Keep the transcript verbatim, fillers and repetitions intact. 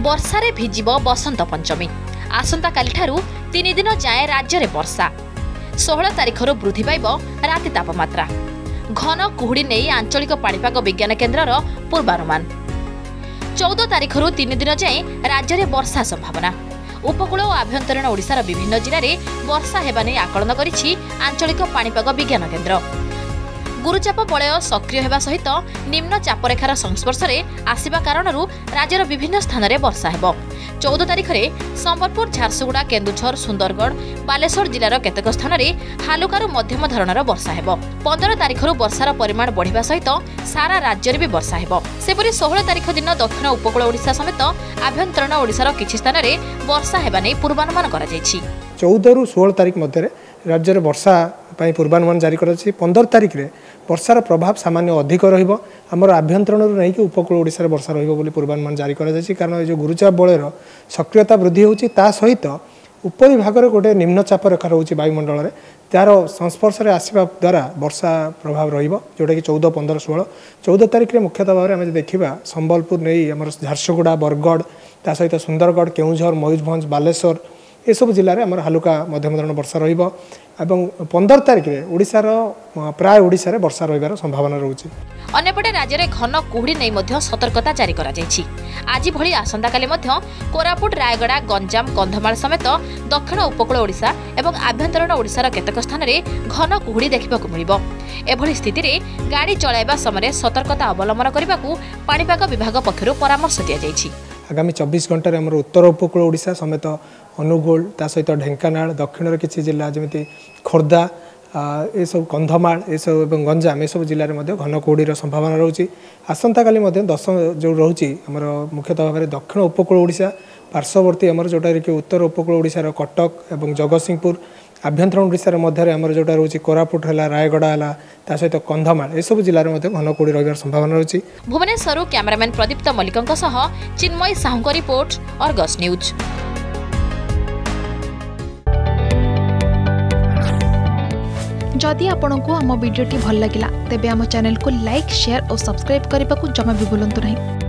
वर्षारे भिजिब बसंत पंचमी। आसंता काली ठारू तीन दिन जाए राज्य में वर्षा। षोहल तारिख वृद्धि पाइब राति तापमात्रा। घन कुहुड़ी नहीं आंचलिक पाणीपाग विज्ञान केन्द्रर पूर्वानुमान। चौदह तारिख तीन दिन जाए राज्य में वर्षा संभावना। उपकूल और आभ्यंतरीण ओडिशार विभिन्न जिले में वर्षा हेबा नै आकलन करिछि आंचलिक पाणीपाग विज्ञान केन्द्र। गुरुचाप वलय सक्रिय होगा सहित निम्न चापरेखार संस्पर्श में आसवा कारण राज्यर विभिन्न स्थान में वर्षा हेब। चौदह तारिख में संबलपुर, झारसुगुड़ा, केन्दुझर, सुंदरगढ़, बालेश्वर जिलार केतेक स्थान में हालुकार मध्यम धरणर वर्षा हेब। पंद्रह तारिख वर्षार परिमाण बढ़िबा सहित सारा राज्य में भी वर्षा हेब। सेपरि षोहल तारिख दिन दक्षिण उपकूल ओडिशा समेत आभ्यंतरीण ओडिशार किछि स्थान में वर्षा हेबा नै पूर्वानुमान करा जायछि। चौदह रु षोहल तारिख मध्य राज्य में वर्षा पूर्वानुमान जारी कर पंद्रह तारिख में वर्षार प्रभाव सामान्य अधिक रमर आभ्यंतरण नहीं कि उपकूल ओडिशा रे वर्षा रही पूर्वानुमान जारी कर कारण जो गुरुचाप बलयर सक्रियता वृद्धि होची ता सहित उपरी भाग में गोटे निम्नचाप रेखा रोचे वायुमंडल में तार संस्पर्श में आसवा द्वारा वर्षा प्रभाव रोटा कि चौदह पंद्रह षोह चौदह तारिख में मुख्यतः भाव में देखा संबलपुर नहीं आम झारसुगुड़ा, बरगढ़, ता सहित सुंदरगढ़, केन्दुझर, मयूरभंज, बालेश्वर ये सब जिले में आम हालुका मध्यम धरण वर्षा रहिबो। एवं पंद्रह तारिख में ओडिशार प्राय ओडिशा रे वर्षा रहिबार संभावना रहुछि। अन्यपटे राज्य में घन कुहुड़ी नहीं मध्य सतर्कता जारी करा जायछि। आज भली आसंता काली मध्य कोरापुट, रायगड़ा, गंजाम, कंधमाल समेत दक्षिण उपकूल ओडिशा एवं आभ्यंतरीण ओडिशार केतेक स्थान में घन कुहुड़ी देखिबाकू मिलिबो। एभली स्थिति रे गाड़ी चलाइबा समय सतर्कता अवलंबन करबाकू पाणीपाग विभाग पक्षरु परामर्श दिया जायछि। आगामी चौबीस घंटे आम उत्तर उपकूल ओडिशा समेत अनुगुल, ता सहित ढेंकानाल, दक्षिण किसी जिला जमी खोर्धा, ये सब कंधमाल, ये सब गंजाम, ये सब जिले में घन कुहुड़ीर संभावना रोचे। आसंता काली दस जो रोचे आमर मुख्यतः भाव में दक्षिण उपकूल ओडिशा पार्श्ववर्ती आमर जोटा कि उत्तर उपकूल ओडिशार कटक एवं जगतसिंहपुर, आभ्यंतरण ओडिशार मध्य आमर जोटा रोचे कोरापुट है, रायगड़ा है, ता सहित कंधमाल ये सब जिले में घन कुहुड़ी रहिबार संभावना रोचे। भुवनेश्वर कैमरामैन प्रदीप्त मल्लिकଙ୍କ सह चिन्मयी साहूଙ୍କ रिपोर्ट, अर्गस न्यूज। जदि आपंक आम भिडी भल लगा तेब आम चैनल को लाइक, शेयर और सब्सक्राइब करने को जमा भी भूलु नहीं।